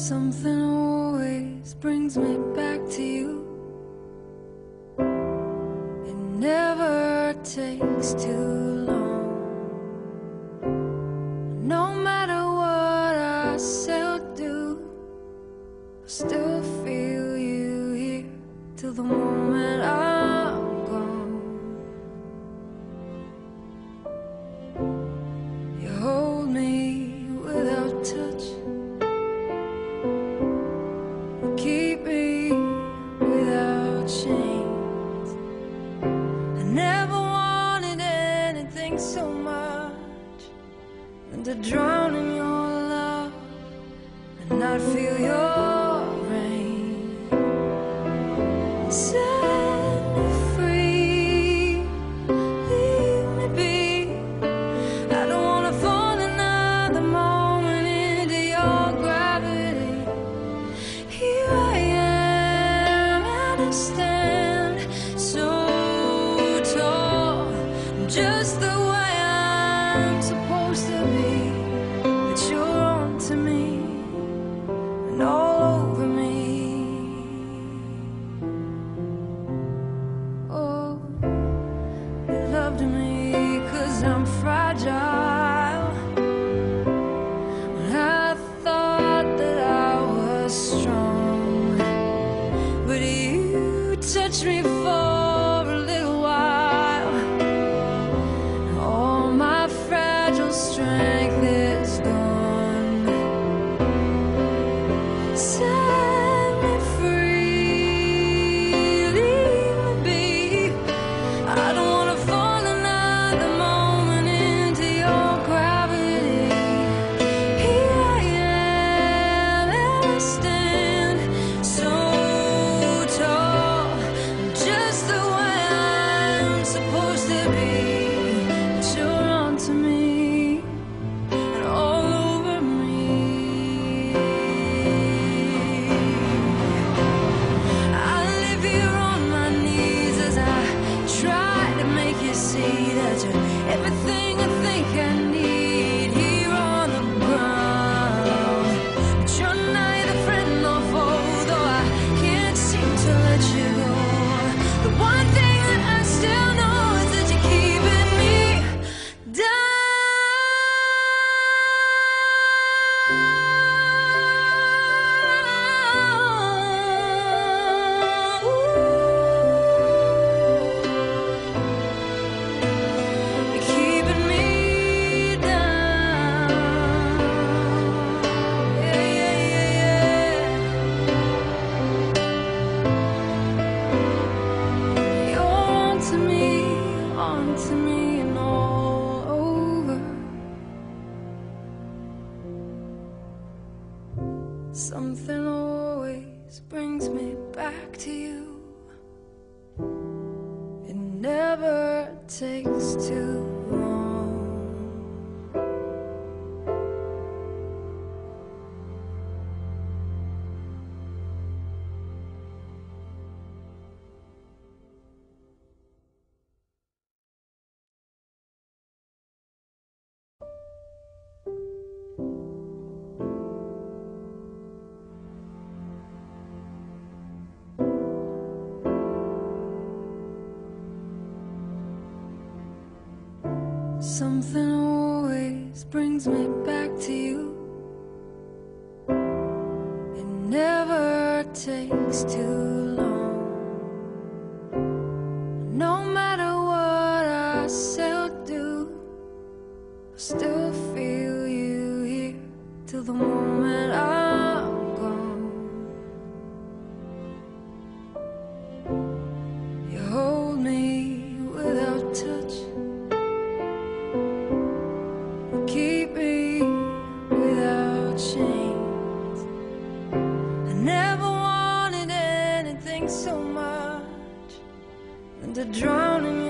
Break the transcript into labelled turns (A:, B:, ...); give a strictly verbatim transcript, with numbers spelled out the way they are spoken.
A: Something always brings me back to you. It never takes too long. No matter what I say or do, I still feel you here till the moment I'm gone. You hold me without touch, keep me without chains. I never wanted anything so much than to drown in your love and not feel your rain. Set me free, leave me be. I don't wanna fall another moment into your gravity. Here I am, and I stand so tall, just the way I'm supposed to be. But you're on to me and all over me. Oh, you loved me 'cause I'm fragile. When I thought that I was strong, but you touched me for a little while. All my fragile strength is gone. Set me free, leave me be. I don't wanna fall another moment into your gravity. Here I am, and I stand so tall, just the way I'm supposed to be. But you're on to me and all over me. I live here on my knees as I try to make you see that you're everything I think I need here on the ground. But you're neither friend nor foe, though I can't seem to let you go. The one thing that I still know is that you're keeping me down. You're keeping me down. Yeah, yeah, yeah, yeah. You're on to me, on to me and all over. Something always brings me back to you. It never takes too long. Something always brings me back to you. It never takes too long. No matter what I say or do, I still feel you here till the moment I'm gone. You hold me without touch, keep me without chains. I never wanted anything so much than to drown in